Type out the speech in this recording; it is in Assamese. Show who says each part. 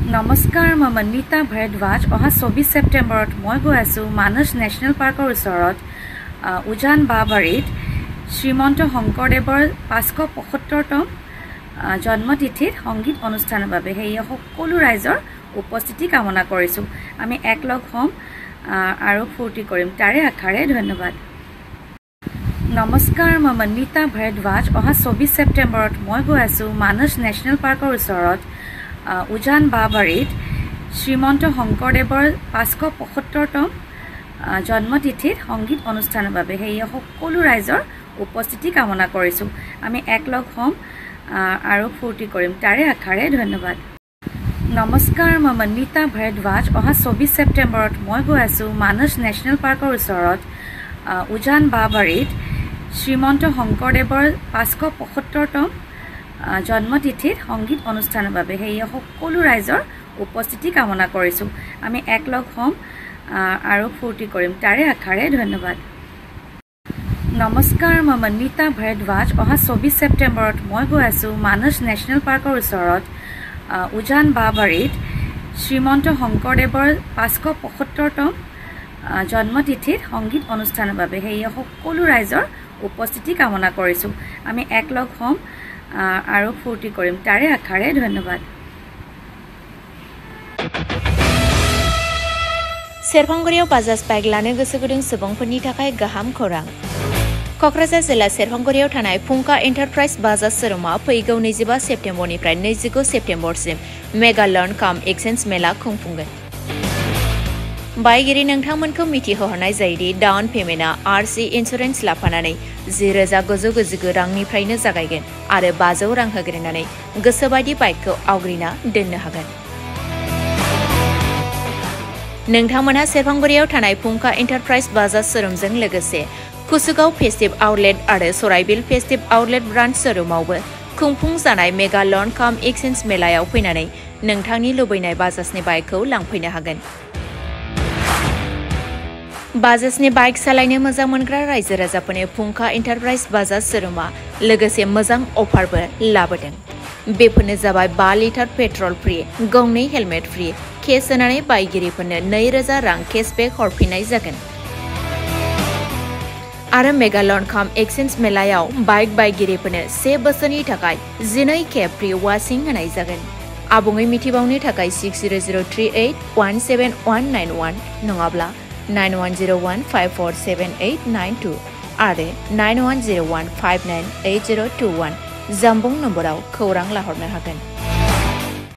Speaker 1: নমস্কাৰ মই মন্দিতা ভৰদ্বাজ অহা 24 ছেপ্টেম্বৰত মই গৈ আছো মানস নেশ্যনেল পাৰ্কৰ ওচৰত উজান বাবাৰীত শ্ৰীমন্ত শংকৰদেৱৰ 575তম জন্মতিথিত সংগীত অনুষ্ঠানৰ বাবে হেয়া সকলো ৰাইজৰ উপস্থিতি কামনা কৰিছো আমি একলগ হম আৰু ফূৰ্তি কৰিম তাৰে আখাৰে ধন্যবাদ নমস্কাৰ মই মন্দিতা ভৰদ্বাজ অহা 24 ছেপ্টেম্বৰত মই গৈ আছো মানস নেশ্যনেল পাৰ্কৰ ওচৰত উজান বাবাৰীত শ্ৰীমন্ত শংকৰদেৱৰ 575তম জন্মতিথিত সংগীত অনুষ্ঠানৰ বাবে হেয়া সকলো ৰাইজৰ উপস্থিতি কামনা কৰিছো আমি একলগ হম আৰু ফূৰ্তি কৰিম তাৰে আখাৰে ধন্যবাদ নমস্কাৰ মই মন্দিতা ভৰদ্বাজ অহা 24 ছেপ্টেম্বৰত মই গৈ আছো মানস নেশ্যনেল পাৰ্কৰ ওচৰত উজান বাবাৰীত শ্ৰীমন্ত শংকৰদেৱৰ 575তম জন্মতিথিত সংগীত অনুষ্ঠানৰ বাবে হেয়া সকলো ৰাইজৰ উপস্থিতি কামনা কৰিছো আমি একলগ হম আৰু ফূৰ্তি কৰিম তাৰে আখাৰে ধন্যবাদ নমস্কাৰ মই মন্দিতা ভৰদ্বাজ অহা 24 ছেপ্টেম্বৰত মই গৈ আছো মানস নেশ্যনেল পাৰ্কৰ ওচৰত উজান বাবাৰীত শ্ৰীমন্ত শংকৰদেৱৰ 575তম জন্মতিথিত সংগীত অনুষ্ঠানৰ বাবে হেয়া সকলো ৰাইজৰ উপস্থিতি কামনা কৰিছো আমি একলগ হম আৰু ফূৰ্তি কৰিম তাৰে আখাৰে ধন্যবাদ
Speaker 2: सेरफांगुरियाव बाजाज बाइक लानो गोसो गुदुं सुबुंफोरनि थाखाय गाहाम खौरां कक्राझार जिल्ला सेरफांगुरियाव थानाय फुंका एन्टारप्राइज बाजाज शोरूमा फैगौ 25 सेप्तेम्बरनिफ्राय 29 सेप्तेम्बरसिम mega loan cum exchange mela खुंफुंगोन बायगिरि नोंथांमोनखौ मिथिहोहरनाय जायोदि डाउन पेमेन्टआ आरसी इन्सुरेन्स लाफानानै 10,999 रांनिफ्रायनो जागायगोन आरो 500 रां होग्रोनानै गोसोबायदि बाइकखौ आवग्रिना दोननो हागोन नोंथांमोनहा सेरफांगुरियाव थानाय फुंका एन्टारप्राइज बाजाज शोरूमजों लोगोसे कुसुगाव फेस्टिव आउटलेट आरो सराइबिल फेस्टिव आउटलेट ब्रान्च शोरूमावबो खुंफुं जानाय मेगा लर्न काम एक्सचेन्ज मेलायाव फैनानै नोंथांनि लुबैनाय बाजाजनि बाइकखौ लांफैनो हागोन बाजाजनि बाइक सालायनो मोजां मोनग्रा रायजो राजाफोरनो फुंका एन्टारप्राइज बाजाज शोरूमा लोगोसे मोजां अफारबो लाबोदों बेफोरनो जाबाय 5 लिटार पेट्रल फ्रि गंनै हेलमेट फ्रि केस होनानै बायगिरिफोरनो 2,000 रां केशबेक हरफिननाय जागोन आरो मेगा लर्न काम एक्सचेन्ज मेलायाव बाइक बायगिरिफोरनो 1 बोसोरनि थाखाय 12 खेब फ्रि वाशिं होनाय जागोन आबुङै मिथिबावनो थाखाय 6003817191 नङाब्ला 9101547892 आरो 9101598021 जामबुं नम्बराव खौरां लाहरनो हागोन